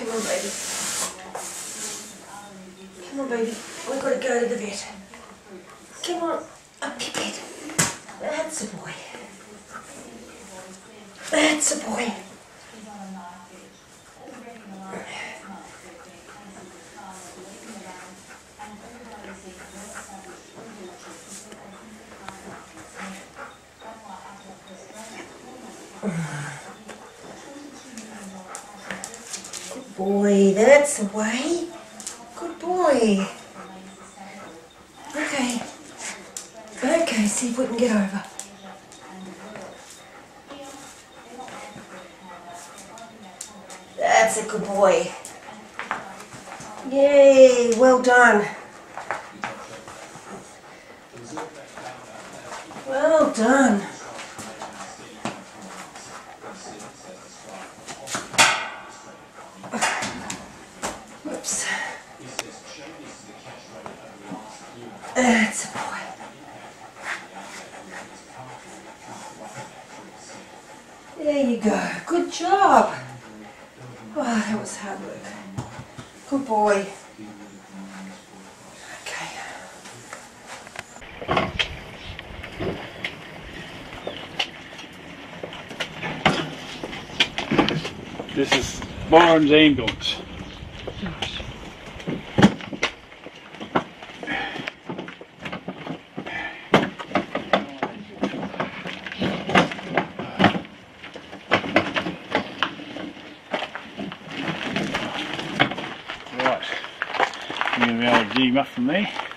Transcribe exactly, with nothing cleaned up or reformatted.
Come on, baby. Come on, baby. We've got to go to the vet. Come on. Up your bed. That's a boy. That's a boy. Good boy, that's the way. Good boy. Okay. Okay, see if we can get over. That's a good boy. Yay, well done. Well done. Whoops. That's a boy. There you go. Good job. Oh, that was hard work. Good boy. Okay. This is Byron's ambulance. Right, I'm going to be able to dig him up from there.